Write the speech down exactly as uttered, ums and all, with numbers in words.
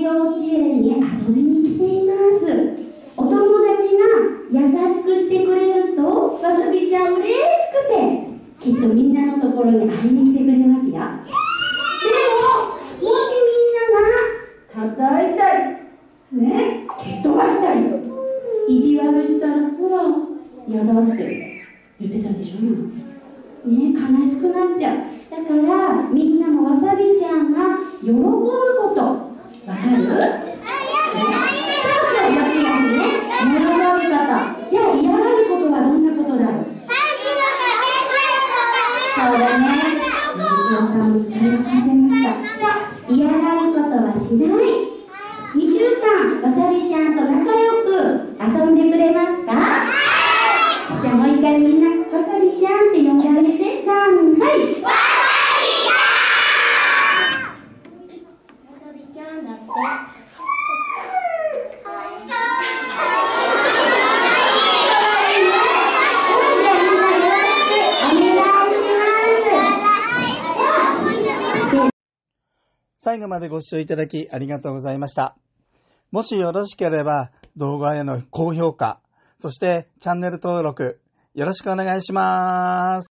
幼稚園に遊びに来ています。お友達が優しくしてくれるとわさびちゃん嬉しくて、きっとみんなのところに会いに来てくれますよ。でももしみんなが叩いたりね、蹴っ飛ばしたり意地悪したら、ほら嫌だって言ってたでしょね、悲しくなっちゃう。だからみんなもわさびちゃんが喜ぶこと、わかる？そうそう、よしよしね、喜ぶこと。じゃあ嫌がることはどんなことだろう？そうだね、西尾さんもしっかり分かってました。さあ、嫌がることはしない。にしゅうかんわさびちゃんと仲良く遊んでくれますか？じゃあもう一回みんなわさびちゃんって呼んであげて。さん、はい。わさびちゃんだって。 最後までご視聴いただきありがとうございました。もしよろしければ動画への高評価、そしてチャンネル登録よろしくお願いします。